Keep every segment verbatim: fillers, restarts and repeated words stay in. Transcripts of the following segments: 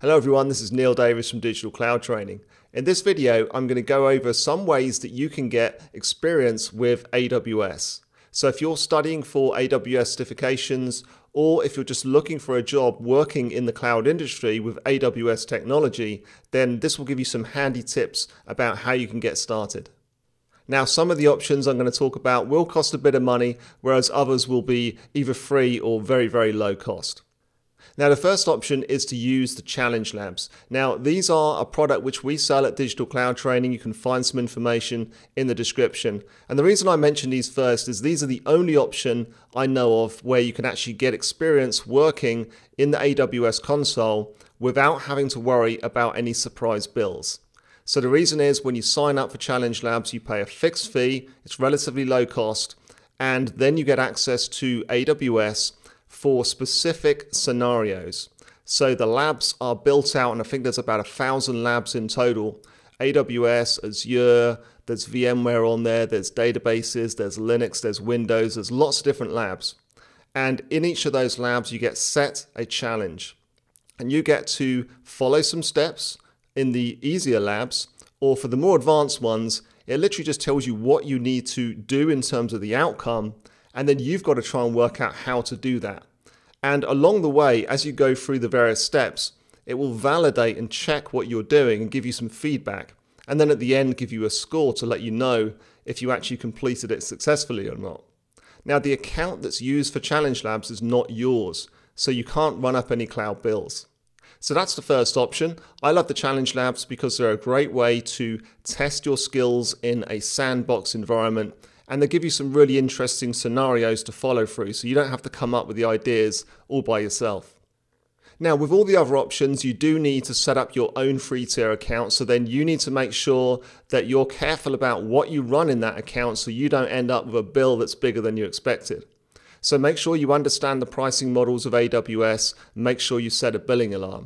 Hello everyone, this is Neal Davis from Digital Cloud Training. In this video, I'm going to go over some ways that you can get experience with A W S. So if you're studying for A W S certifications, or if you're just looking for a job working in the cloud industry with A W S technology, then this will give you some handy tips about how you can get started. Now, some of the options I'm going to talk about will cost a bit of money, whereas others will be either free or very, very low cost. Now, the first option is to use the Challenge Labs. Now, these are a product which we sell at Digital Cloud Training. You can find some information in the description. And the reason I mention these first is these are the only option I know of where you can actually get experience working in the A W S console without having to worry about any surprise bills. So the reason is when you sign up for Challenge Labs, you pay a fixed fee, it's relatively low cost, and then you get access to A W S for specific scenarios. So the labs are built out, and I think there's about a thousand labs in total. A W S, Azure, there's VMware on there, there's databases, there's Linux, there's Windows, there's lots of different labs. And in each of those labs, you get set a challenge. And you get to follow some steps in the easier labs, or for the more advanced ones, it literally just tells you what you need to do in terms of the outcome, and then you've got to try and work out how to do that. And along the way, as you go through the various steps, it will validate and check what you're doing and give you some feedback. And then at the end, give you a score to let you know if you actually completed it successfully or not. Now, the account that's used for Challenge Labs is not yours, so you can't run up any cloud bills. So that's the first option. I love the Challenge Labs because they're a great way to test your skills in a sandbox environment, and they give you some really interesting scenarios to follow through, so you don't have to come up with the ideas all by yourself. Now, with all the other options, you do need to set up your own free tier account, so then you need to make sure that you're careful about what you run in that account so you don't end up with a bill that's bigger than you expected. So make sure you understand the pricing models of A W S, and make sure you set a billing alarm.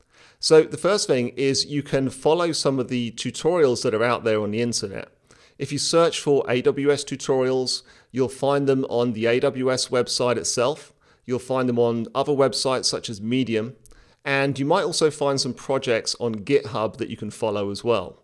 So the first thing is you can follow some of the tutorials that are out there on the internet. If you search for A W S tutorials, you'll find them on the A W S website itself. You'll find them on other websites such as Medium, and you might also find some projects on GitHub that you can follow as well.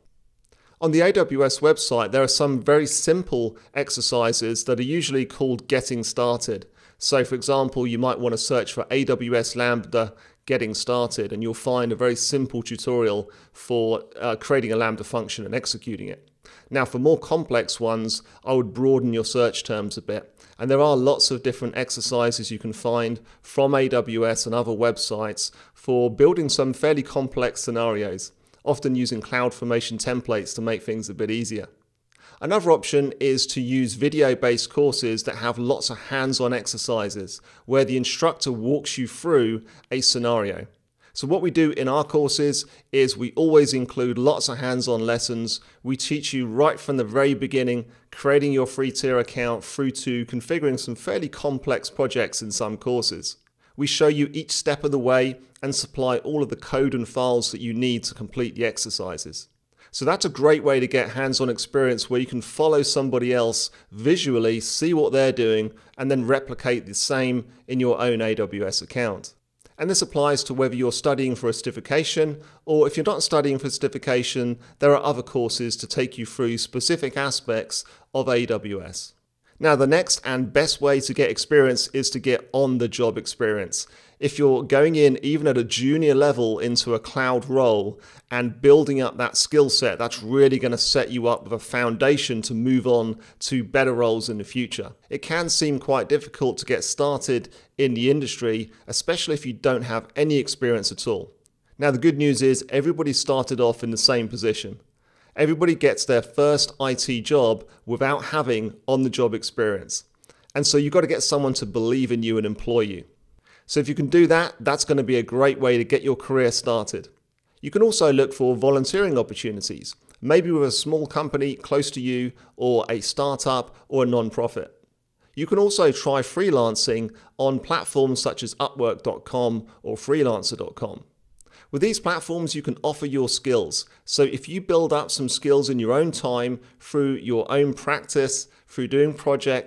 On the A W S website, there are some very simple exercises that are usually called Getting Started. So for example, you might want to search for A W S Lambda Getting Started, and you'll find a very simple tutorial for uh, creating a Lambda function and executing it. Now, for more complex ones, I would broaden your search terms a bit. And there are lots of different exercises you can find from A W S and other websites for building some fairly complex scenarios, often using CloudFormation templates to make things a bit easier. Another option is to use video-based courses that have lots of hands-on exercises where the instructor walks you through a scenario. So what we do in our courses is we always include lots of hands-on lessons. We teach you right from the very beginning, creating your free tier account through to configuring some fairly complex projects in some courses. We show you each step of the way and supply all of the code and files that you need to complete the exercises. So that's a great way to get hands-on experience where you can follow somebody else visually, see what they're doing, and then replicate the same in your own A W S account. And this applies to whether you're studying for a certification, or if you're not studying for a certification, there are other courses to take you through specific aspects of A W S. Now, the next and best way to get experience is to get on-the-job experience. If you're going in even at a junior level into a cloud role and building up that skill set, that's really going to set you up with a foundation to move on to better roles in the future. It can seem quite difficult to get started in the industry, especially if you don't have any experience at all. Now, the good news is everybody started off in the same position. Everybody gets their first I T job without having on-the-job experience. And so you've got to get someone to believe in you and employ you. So if you can do that, that's going to be a great way to get your career started. You can also look for volunteering opportunities, maybe with a small company close to you, or a startup, or a non-profit. You can also try freelancing on platforms such as upwork dot com or freelancer dot com. With these platforms, you can offer your skills. So if you build up some skills in your own time through your own practice, through doing projects,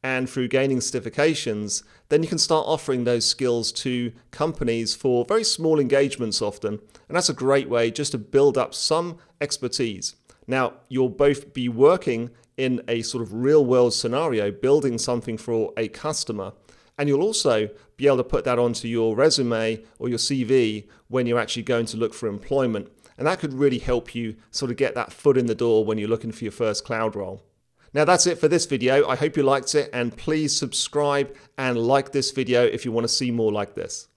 and through gaining certifications, then you can start offering those skills to companies for very small engagements often. And that's a great way just to build up some expertise. Now, you'll both be working in a sort of real world scenario, building something for a customer. And you'll also be able to put that onto your resume or your C V when you're actually going to look for employment. And that could really help you sort of get that foot in the door when you're looking for your first cloud role. Now that's it for this video. I hope you liked it, and please subscribe and like this video if you want to see more like this.